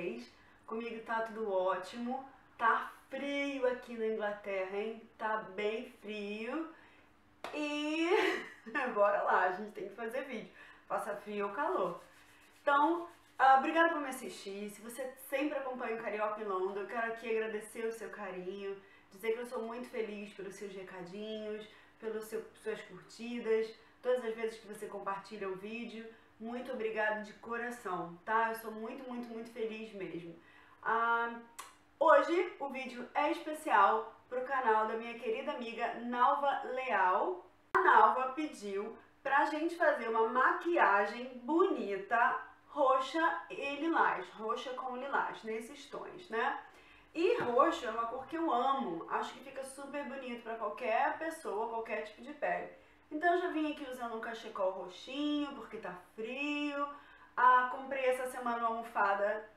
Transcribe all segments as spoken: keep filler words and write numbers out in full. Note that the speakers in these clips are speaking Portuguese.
vocês? Comigo tá tudo ótimo. Tá frio aqui na Inglaterra, hein? Tá bem frio. E bora lá, a gente tem que fazer vídeo. Faça frio ou calor. Então, uh, obrigada por me assistir. Se você sempre acompanha o Carioca em Londres, eu quero aqui agradecer o seu carinho, dizer que eu sou muito feliz pelos seus recadinhos, pelas seu, suas curtidas, todas as vezes que você compartilha o vídeo. Muito obrigada de coração, tá? Eu sou muito, muito, muito feliz mesmo. Uh, hoje o vídeo é especial para o canal da minha querida amiga Nalva Leal. A Nalva pediu pra gente fazer uma maquiagem bonita, roxa e lilás, roxa com lilás, nesses tons, né? E roxo é uma cor que eu amo, acho que fica super bonito pra qualquer pessoa, qualquer tipo de pele. Então eu já vim aqui usando um cachecol roxinho, porque tá frio. Ah, comprei essa semana uma almofada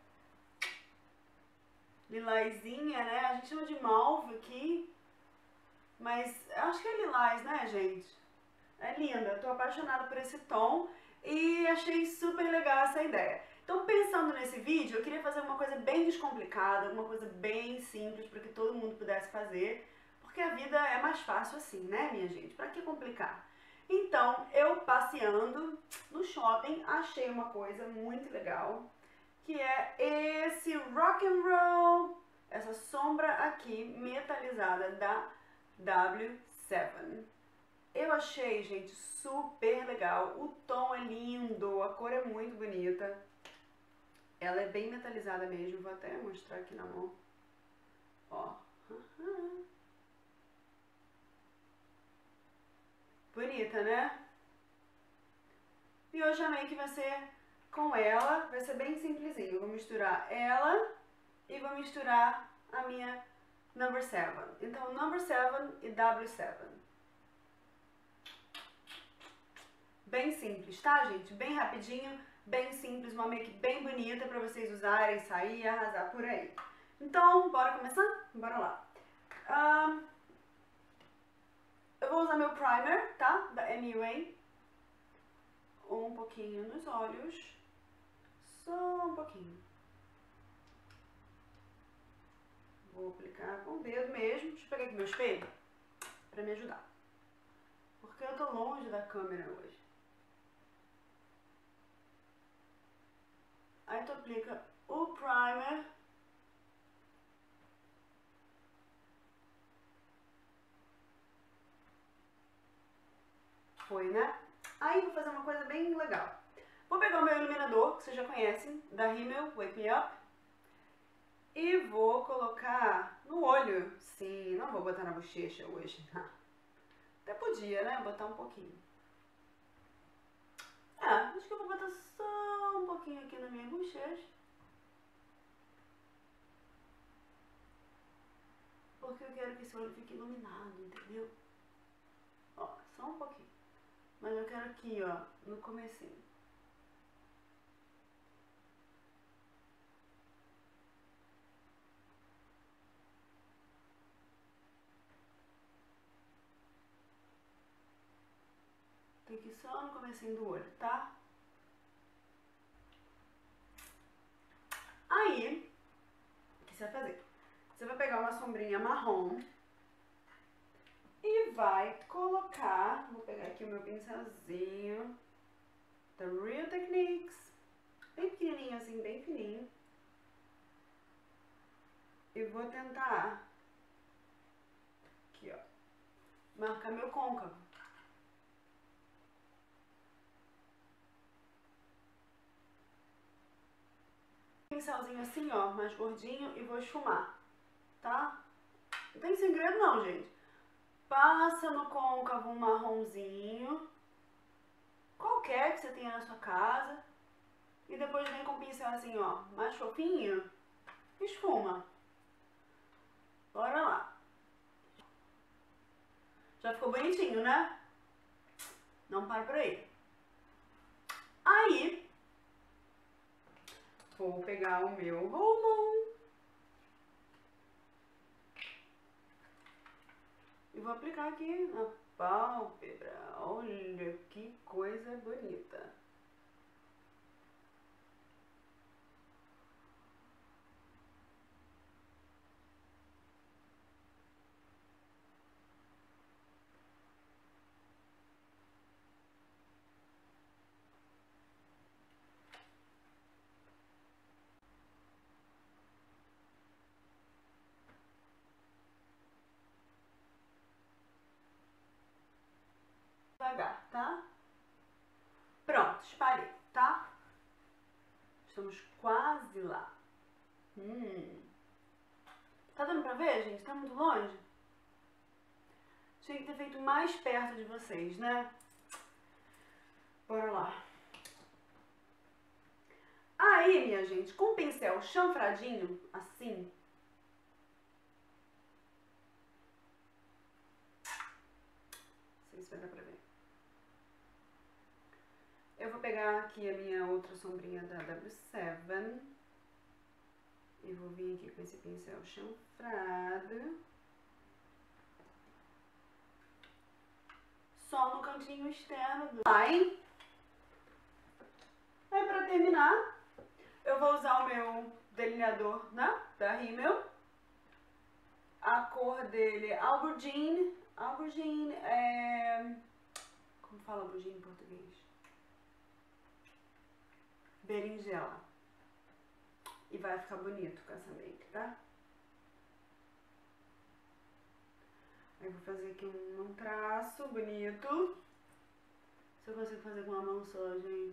lilazinha, né? A gente chama de malva aqui, mas acho que é lilás, né, gente? É linda, eu tô apaixonada por esse tom e achei super legal essa ideia. Então, pensando nesse vídeo, eu queria fazer uma coisa bem descomplicada, uma coisa bem simples para que todo mundo pudesse fazer, porque a vida é mais fácil assim, né, minha gente? Pra que complicar? Então, eu passeando no shopping, achei uma coisa muito legal, que é esse rock and roll, essa sombra aqui metalizada da W sete. Eu achei, gente, super legal. O tom é lindo, a cor é muito bonita. Ela é bem metalizada mesmo. Vou até mostrar aqui na mão. Ó. Bonita, né? E hoje a make vai ser com ela. Vai ser bem simplesinho. Eu vou misturar ela e vou misturar a minha number seven. Então, number seven e W sete. Bem simples, tá, gente? Bem rapidinho, bem simples, uma make bem bonita pra vocês usarem, sair e arrasar por aí. Então, bora começar? Bora lá. Um, eu vou usar meu primer, tá? Da M U A. Um pouquinho nos olhos. Só um pouquinho. Vou aplicar com o dedo mesmo. Deixa eu pegar aqui meu espelho pra me ajudar. Porque eu tô longe da câmera hoje. Aí tu aplica o primer. Foi, né? Aí vou fazer uma coisa bem legal. Vou pegar o meu iluminador, que vocês já conhecem, da Rimmel Wake Me Up. E vou colocar no olho. Sim, não vou botar na bochecha hoje. Até podia, né? Botar um pouquinho. É, acho que eu vou botar só um pouquinho aqui na minha bochecha. Porque eu quero que esse olho fique iluminado, entendeu? Ó, só um pouquinho. Mas eu quero aqui, ó, no comecinho. Tem que ir só no comecinho do olho, tá? Aí, o que você vai fazer? Você vai pegar uma sombrinha marrom e vai colocar, vou pegar aqui o meu pincelzinho da Real Techniques, bem pequenininho assim, bem fininho. E vou tentar, aqui ó, marcar meu côncavo. Pincelzinho assim ó, mais gordinho e vou esfumar, tá? Não tem segredo não, gente. Passa no côncavo um marronzinho, qualquer que você tenha na sua casa, e depois vem com o pincel assim, ó, mais fofinho, esfuma. Bora lá. Já ficou bonitinho, né? Não para por aí. Aí, vou pegar o meu Roll-On e vou aplicar aqui na pálpebra. Olha que coisa bonita. devagar, tá? Pronto, espalhei, tá? Estamos quase lá. Hum. Tá dando pra ver, gente? Tá muito longe? Tinha que ter feito mais perto de vocês, né? Bora lá. Aí, minha gente, com o pincel chanfradinho, assim. Não sei se vai dar pra ver. Eu vou pegar aqui a minha outra sombrinha da W sete. E vou vir aqui com esse pincel chanfrado. Só no cantinho externo do... Aí, aí pra terminar, eu vou usar o meu delineador, né, da Rimmel. A cor dele é Aubergine. Aubergine é... Como fala aubergine em português? Berinjela. E vai ficar bonito com essa make, tá? Aí vou fazer aqui um, um traço bonito. Se eu consigo fazer com uma mão só, gente.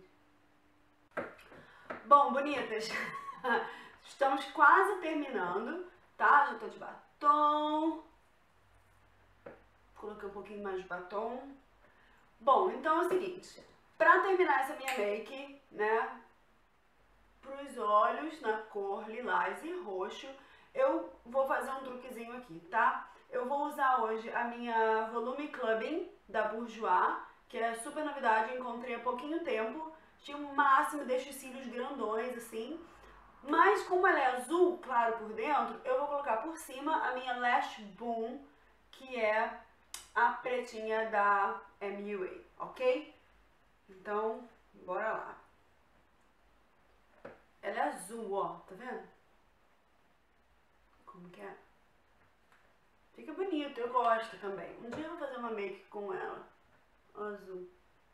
Bom, bonitas, estamos quase terminando, tá? Já tô de batom. Coloquei um pouquinho mais de batom. Bom, então é o seguinte. Pra terminar essa minha make, né? Pros olhos, na cor lilás e roxo, eu vou fazer um truquezinho aqui, tá? Eu vou usar hoje a minha Volume Clubbing da Bourjois, que é super novidade, encontrei há pouquinho tempo. Tinha um máximo, deixa os cílios grandões, assim. Mas como ela é azul, claro, por dentro, eu vou colocar por cima a minha Lash Boom, que é a pretinha da M U A, ok? Então, bora lá. Ela é azul, ó, tá vendo? Como que é? Fica bonito, eu gosto também. Um dia eu vou fazer uma make com ela, azul.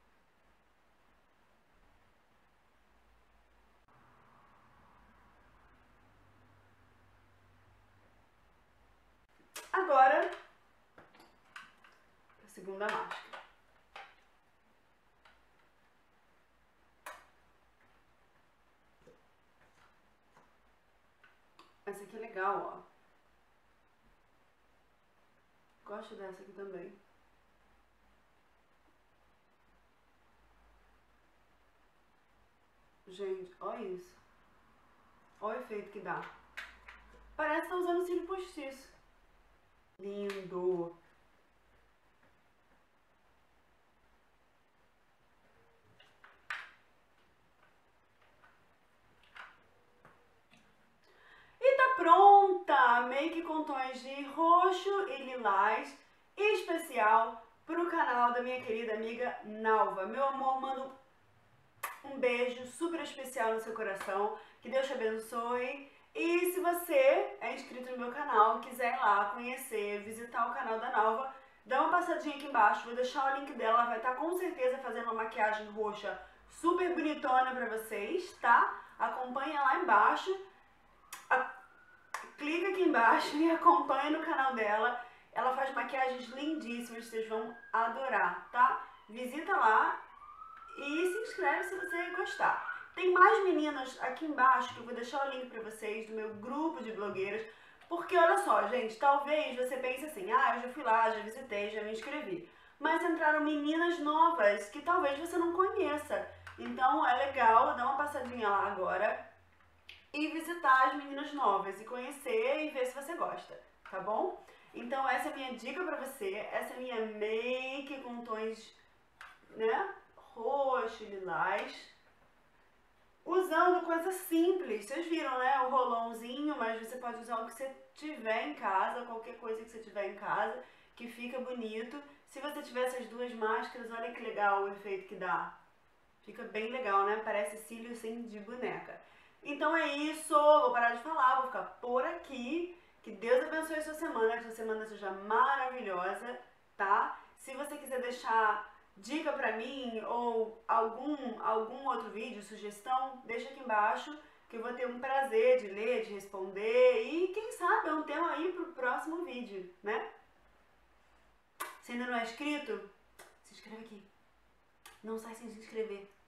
Agora, a segunda máscara. Essa aqui é legal, ó. Gosto dessa aqui também. Gente, olha isso. Olha o efeito que dá. Parece que tá usando cílio postiço. Lindo. E tá pronta a make com tons de roxo e lilás, especial pro canal da minha querida amiga Nalva. Meu amor, mando um beijo super especial no seu coração. Que Deus te abençoe. E se você é inscrito no meu canal, quiser ir lá conhecer, visitar o canal da Nalva, dá uma passadinha aqui embaixo, vou deixar o link dela, ela vai estar com certeza fazendo uma maquiagem roxa super bonitona pra vocês, tá? Acompanha lá embaixo, a... clica aqui embaixo e acompanha no canal dela, ela faz maquiagens lindíssimas, vocês vão adorar, tá? Visita lá e se inscreve se você gostar. Tem mais meninas aqui embaixo que eu vou deixar o link pra vocês do meu grupo de blogueiras, porque olha só, gente, talvez você pense assim, ah, eu já fui lá, já visitei, já me inscrevi, mas entraram meninas novas que talvez você não conheça, então é legal dar uma passadinha lá agora e visitar as meninas novas e conhecer e ver se você gosta, tá bom? Então essa é a minha dica pra você, essa é a minha make com tons, né, roxo, lilás, usando coisas simples. Vocês viram, né, o rolãozinho, mas você pode usar o que você tiver em casa, qualquer coisa que você tiver em casa, que fica bonito. Se você tiver essas duas máscaras, olha que legal o efeito que dá. Fica bem legal, né? Parece cílio assim de boneca. Então é isso, vou parar de falar, vou ficar por aqui. Que Deus abençoe a sua semana, que a sua semana seja maravilhosa, tá? Se você quiser deixar dica pra mim ou algum, algum outro vídeo, sugestão, deixa aqui embaixo que eu vou ter um prazer de ler, de responder e quem sabe é um tema aí pro próximo vídeo, né? Se ainda não é inscrito, se inscreve aqui. não sai sem se inscrever.